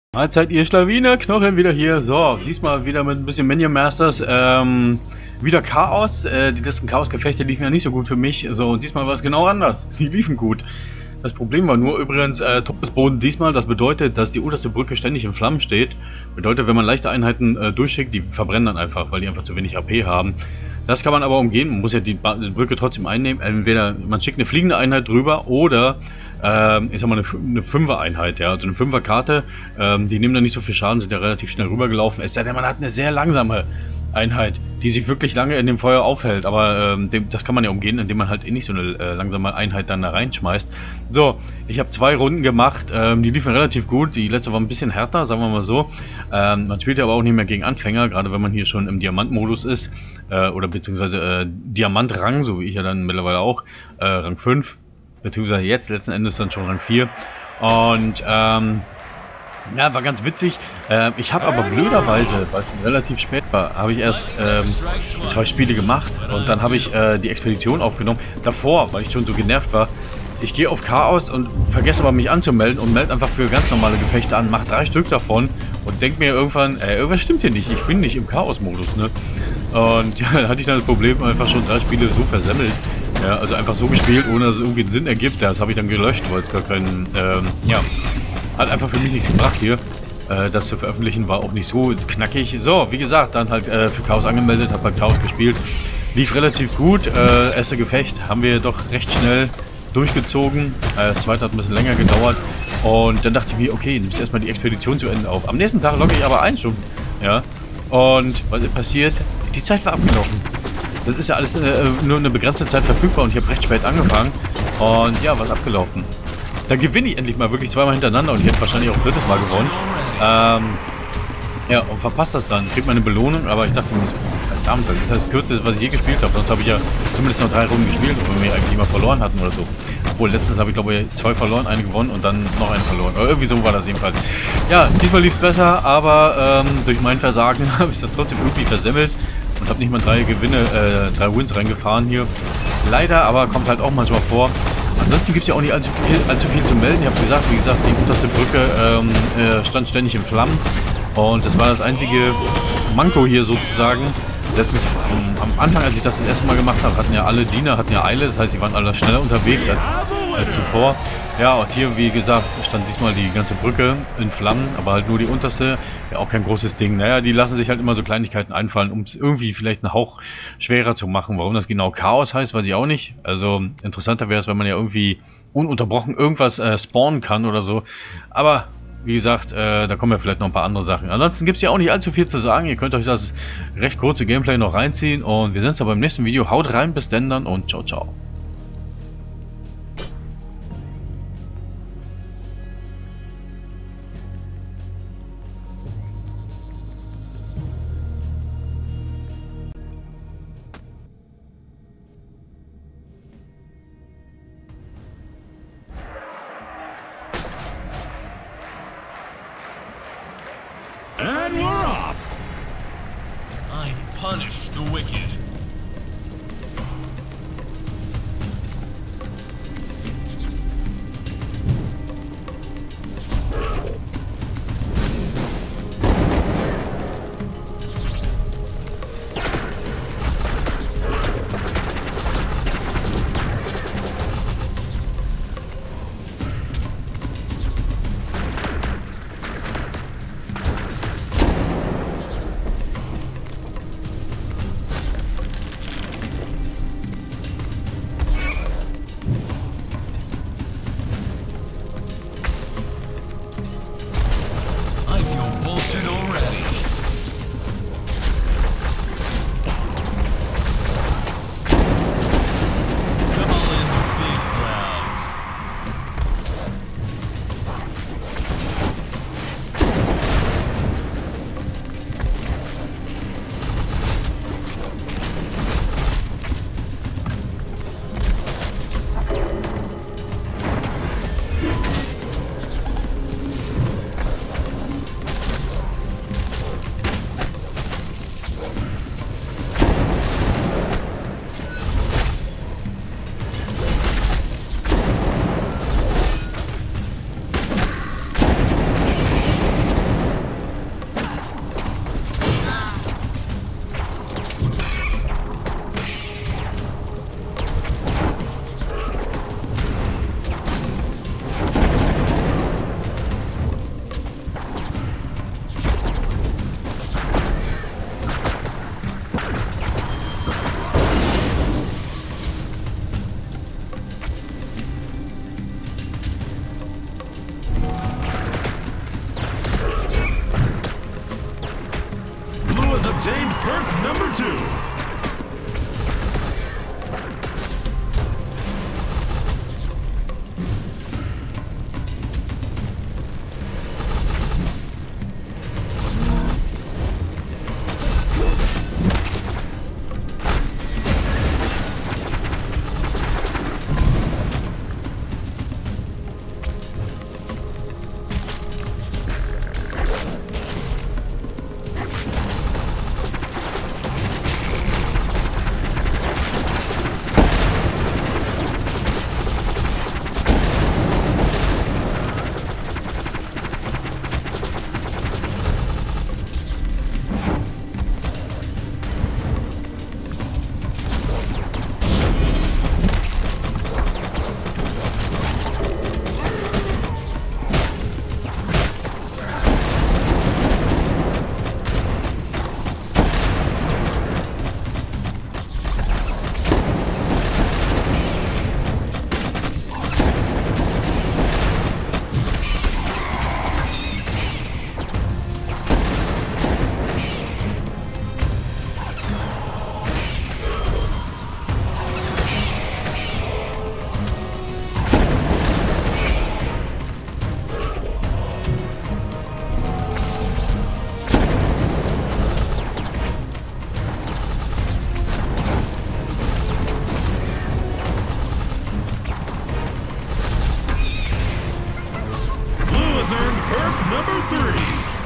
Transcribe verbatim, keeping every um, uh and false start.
Mahlzeit, ihr Schlawiner, Knochen wieder hier. So, diesmal wieder mit ein bisschen Minion Masters. Ähm, wieder Chaos. Äh, die letzten Chaos-Gefechte liefen ja nicht so gut für mich. So, und diesmal war es genau anders. Die liefen gut. Das Problem war nur übrigens äh, Todesboden diesmal. Das bedeutet, dass die unterste Brücke ständig in Flammen steht. Bedeutet, wenn man leichte Einheiten äh, durchschickt, die verbrennen dann einfach, weil die einfach zu wenig H P haben. Das kann man aber umgehen. Man muss ja die, ba die Brücke trotzdem einnehmen. Entweder man schickt eine fliegende Einheit drüber oder ähm, ich sag mal eine, eine Fünfer-Einheit, ja, also eine Fünfer-Karte. Ähm, die nehmen dann nicht so viel Schaden, sind ja relativ schnell rübergelaufen. Es sei denn, man hat eine sehr langsame Einheit, die sich wirklich lange in dem Feuer aufhält. Aber ähm, dem, das kann man ja umgehen, indem man halt eh nicht so eine äh, langsame Einheit dann da reinschmeißt. So, ich habe zwei Runden gemacht. Ähm, die liefen relativ gut. Die letzte war ein bisschen härter, sagen wir mal so. Ähm, man spielt ja aber auch nicht mehr gegen Anfänger, gerade wenn man hier schon im Diamantmodus ist. Äh, oder beziehungsweise äh, Diamantrang, so wie ich ja dann mittlerweile auch. Äh, Rang fünf. Beziehungsweise jetzt letzten Endes dann schon Rang vier. Und ähm, ja, war ganz witzig. Äh, ich habe aber blöderweise, weil es relativ spät war, habe ich erst ähm, zwei Spiele gemacht und dann habe ich äh, die Expedition aufgenommen. Davor, weil ich schon so genervt war, ich gehe auf Chaos und vergesse aber mich anzumelden und melde einfach für ganz normale Gefechte an, mache drei Stück davon und denke mir irgendwann, äh, irgendwas stimmt hier nicht, ich bin nicht im Chaos-Modus, ne? Und ja, dann hatte ich dann das Problem, einfach schon drei Spiele so versemmelt. Ja, also einfach so gespielt, ohne dass es irgendwie einen Sinn ergibt. Das habe ich dann gelöscht, weil es gar keinen, ähm, ja, hat einfach für mich nichts gebracht hier. Äh, das zu veröffentlichen war auch nicht so knackig. So, wie gesagt, dann halt äh, für Chaos angemeldet, habe bei Chaos gespielt. Lief relativ gut. Äh, erste Gefecht haben wir doch recht schnell durchgezogen. Äh, das zweite hat ein bisschen länger gedauert. Und dann dachte ich mir, okay, nimmst erstmal die Expedition zu Ende auf. Am nächsten Tag logge ich aber ein schon. Ja. Und was ist passiert? Die Zeit war abgelaufen. Das ist ja alles äh, nur eine begrenzte Zeit verfügbar und ich habe recht spät angefangen. Und ja, was abgelaufen. Dann gewinne ich endlich mal wirklich zweimal hintereinander und ich hätte wahrscheinlich auch ein drittes Mal gewonnen. Ähm, ja, und verpasst das dann. Kriegt meine Belohnung, aber ich dachte mir, verdammt, das ist das Kürzeste, was ich je gespielt habe. Sonst habe ich ja zumindest noch drei Runden gespielt, obwohl wir eigentlich immer verloren hatten oder so. Obwohl, letztens habe ich glaube ich zwei verloren, eine gewonnen und dann noch eine verloren. Oder irgendwie so war das jedenfalls. Ja, diesmal lief es besser, aber ähm, durch mein Versagen habe ich es dann trotzdem irgendwie versemmelt. Und habe nicht mal drei Gewinne, äh, drei Wins reingefahren hier. Leider, aber kommt halt auch manchmal vor. Ansonsten gibt es ja auch nicht allzu viel, allzu viel zu melden. Ich habe gesagt, wie gesagt, die unterste Brücke ähm, äh, stand ständig in Flammen. Und das war das einzige Manko hier sozusagen. Letztens, um, am Anfang, als ich das das erste Mal gemacht habe, hatten ja alle Diener, hatten ja Eile. Das heißt, sie waren alle schneller unterwegs als, als zuvor. Ja, und hier, wie gesagt, stand diesmal die ganze Brücke in Flammen, aber halt nur die unterste. Ja, auch kein großes Ding. Naja, die lassen sich halt immer so Kleinigkeiten einfallen, um es irgendwie vielleicht einen Hauch schwerer zu machen. Warum das genau Chaos heißt, weiß ich auch nicht. Also interessanter wäre es, wenn man ja irgendwie ununterbrochen irgendwas äh, spawnen kann oder so. Aber wie gesagt, äh, da kommen ja vielleicht noch ein paar andere Sachen. Ansonsten gibt es ja auch nicht allzu viel zu sagen. Ihr könnt euch das recht kurze Gameplay noch reinziehen. Und wir sehen uns dann beim nächsten Video. Haut rein, bis denn dann und ciao, ciao. And we're off! I punish the wicked. perk number two. Perk number three.